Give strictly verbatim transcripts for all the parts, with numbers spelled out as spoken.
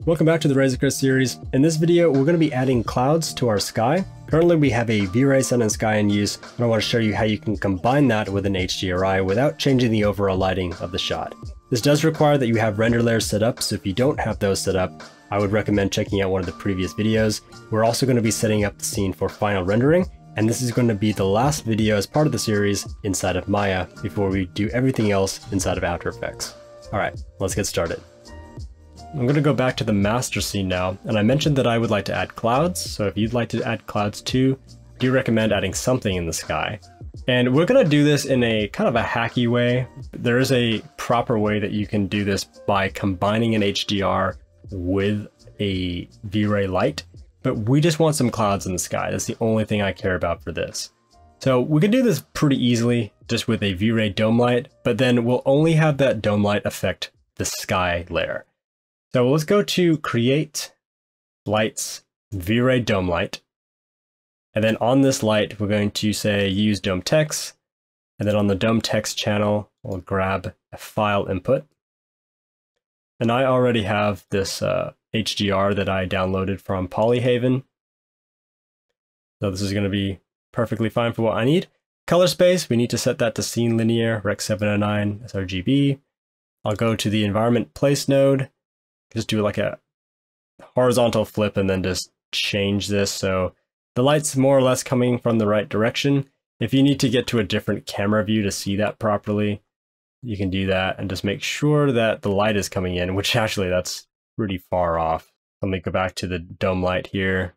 Welcome back to the ACEScg series. In this video, we're going to be adding clouds to our sky. Currently, we have a V-Ray sun and sky in use, and I want to show you how you can combine that with an H D R I without changing the overall lighting of the shot. This does require that you have render layers set up, so if you don't have those set up, I would recommend checking out one of the previous videos. We're also going to be setting up the scene for final rendering, and this is going to be the last video as part of the series inside of Maya before we do everything else inside of After Effects. Alright, let's get started. I'm going to go back to the master scene now, and I mentioned that I would like to add clouds, so if you'd like to add clouds too, I do recommend adding something in the sky. And we're going to do this in a kind of a hacky way. There is a proper way that you can do this by combining an H D R with a V-Ray light, but we just want some clouds in the sky. That's the only thing I care about for this. So we can do this pretty easily just with a V-Ray dome light, but then we'll only have that dome light affect the sky layer. So let's go to Create, Lights, V-Ray Dome Light. And then on this light, we're going to say Use Dome Text. And then on the Dome Text channel, we'll grab a file input. And I already have this uh, H D R that I downloaded from Polyhaven. So this is going to be perfectly fine for what I need. Color space, we need to set that to Scene Linear, Rec seven oh nine sRGB. I'll go to the Environment Place node. Just do like a horizontal flip and then just change this so the light's more or less coming from the right direction. If you need to get to a different camera view to see that properly, you can do that and just make sure that the light is coming in, which actually that's pretty far off. Let me go back to the dome light here.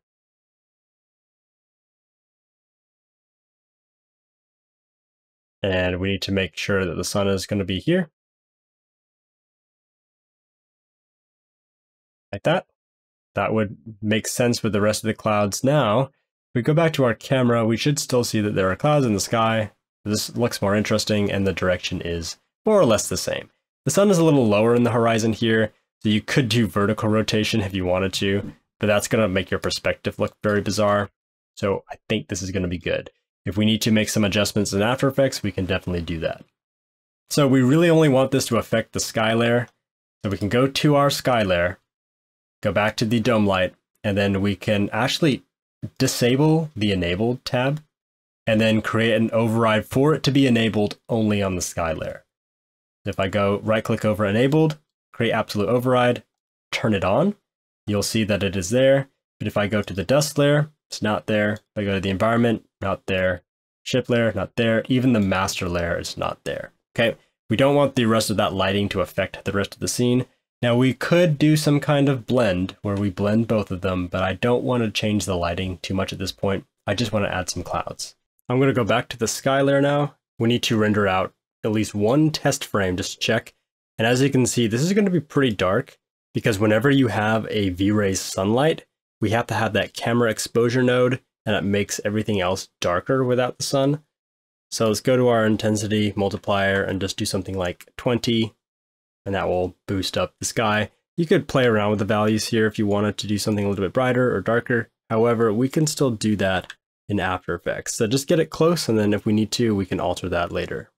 And we need to make sure that the sun is going to be here. Like that. That would make sense with the rest of the clouds. Now, if we go back to our camera, we should still see that there are clouds in the sky. This looks more interesting and the direction is more or less the same. The sun is a little lower in the horizon here, so you could do vertical rotation if you wanted to, but that's going to make your perspective look very bizarre. So I think this is going to be good. If we need to make some adjustments in After Effects, we can definitely do that. So we really only want this to affect the sky layer. So we can go to our sky layer, go back to the dome light, and then we can actually disable the enabled tab and then create an override for it to be enabled only on the sky layer. If I go right click over enabled, create absolute override, turn it on, you'll see that it is there. But if I go to the dust layer, it's not there. If I go to the environment, not there. Ship layer, not there. Even the master layer is not there. Okay, we don't want the rest of that lighting to affect the rest of the scene. Now we could do some kind of blend where we blend both of them, but I don't want to change the lighting too much at this point. I just want to add some clouds. I'm going to go back to the sky layer now. We need to render out at least one test frame just to check. And as you can see, this is going to be pretty dark because whenever you have a V-Ray sunlight, we have to have that camera exposure node and it makes everything else darker without the sun. So let's go to our intensity multiplier and just do something like twenty. And that will boost up the sky. You could play around with the values here if you wanted to do something a little bit brighter or darker. However, we can still do that in After Effects. So just get it close, and then if we need to, we can alter that later.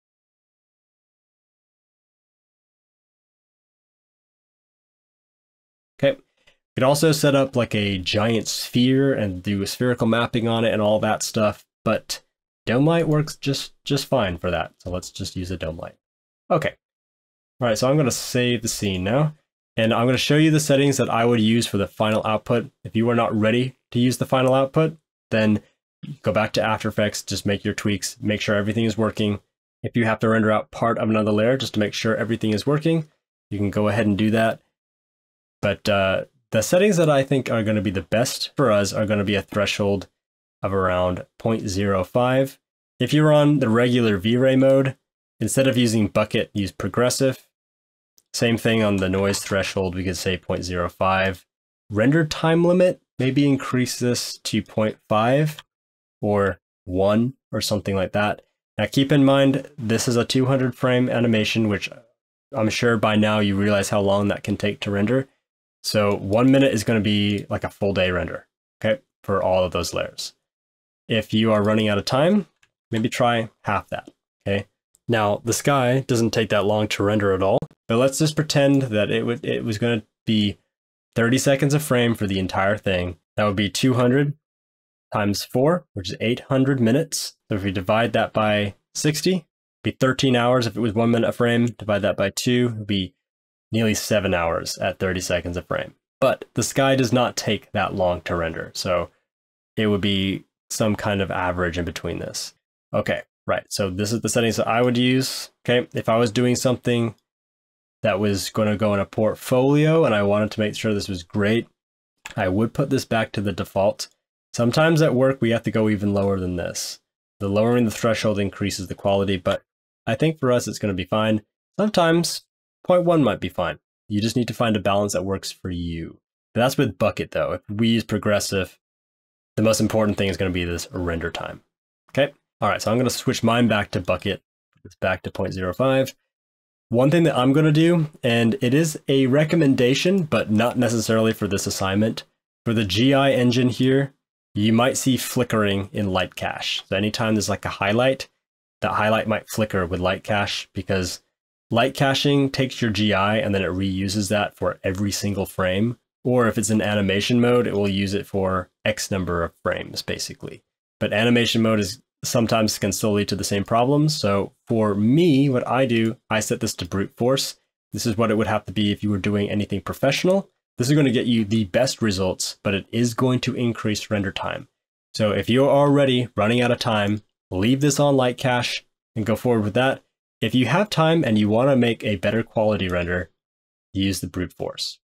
Okay, you could also set up like a giant sphere and do a spherical mapping on it and all that stuff, but dome light works just, just fine for that. So let's just use a dome light. Okay. All right, so I'm going to save the scene now, and I'm going to show you the settings that I would use for the final output. If you are not ready to use the final output, then go back to After Effects, just make your tweaks, make sure everything is working. If you have to render out part of another layer just to make sure everything is working, you can go ahead and do that. But uh, the settings that I think are going to be the best for us are going to be a threshold of around zero point zero five. If you're on the regular V-Ray mode, instead of using bucket, use progressive. Same thing on the noise threshold, we could say zero point zero five. Render time limit, maybe increase this to zero point five or one or something like that. Now keep in mind, this is a two hundred frame animation, which I'm sure by now you realize how long that can take to render. So one minute is going to be like a full day render, okay, for all of those layers. If you are running out of time, maybe try half that, okay? Now, the sky doesn't take that long to render at all, but let's just pretend that it would it was going to be thirty seconds a frame for the entire thing. That would be two hundred times four, which is eight hundred minutes. So if we divide that by sixty, it'd be thirteen hours if it was one minute a frame. Divide that by two, it would be nearly seven hours at thirty seconds a frame. But the sky does not take that long to render, so it would be some kind of average in between this. Okay, right, so this is the settings that I would use. Okay, if I was doing something that was going to go in a portfolio and I wanted to make sure this was great, I would put this back to the default. Sometimes at work we have to go even lower than this. The lowering the threshold increases the quality, but I think for us it's going to be fine. Sometimes zero point one might be fine. You just need to find a balance that works for you. But that's with bucket though. If we use progressive, the most important thing is going to be this render time. Okay. All right. So I'm going to switch mine back to bucket. It's back to zero point zero five. One thing that I'm going to do, and it is a recommendation, but not necessarily for this assignment. For the G I engine here, you might see flickering in light cache. So anytime there's like a highlight, that highlight might flicker with light cache, because light caching takes your G I and then it reuses that for every single frame. Or if it's in animation mode, it will use it for X number of frames, basically. But animation mode is sometimes can still lead to the same problems. So for me, what I do, I set this to brute force. This is what it would have to be if you were doing anything professional. This is going to get you the best results, but it is going to increase render time. So if you're already running out of time, leave this on light cache and go forward with that. If you have time and you want to make a better quality render, use the brute force.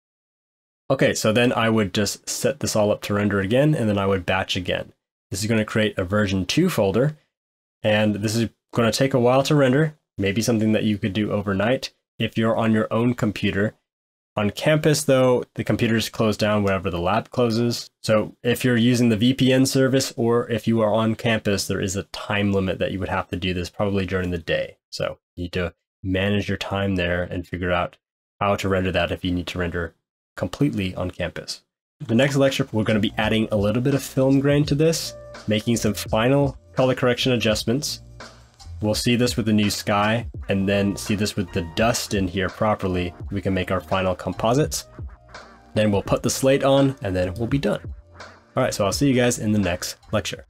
Okay, so then I would just set this all up to render again, and then I would batch again. This is going to create a version two folder, and this is going to take a while to render, maybe something that you could do overnight if you're on your own computer. On campus, though, the computers close down whenever the lab closes. So if you're using the V P N service, or if you are on campus, there is a time limit that you would have to do this probably during the day. So you need to manage your time there and figure out how to render that if you need to render completely on campus. The next lecture, we're going to be adding a little bit of film grain to this, making some final color correction adjustments. We'll see this with the new sky, and then see this with the dust in here properly. We can make our final composites. Then we'll put the slate on, and then we'll be done. All right, so I'll see you guys in the next lecture.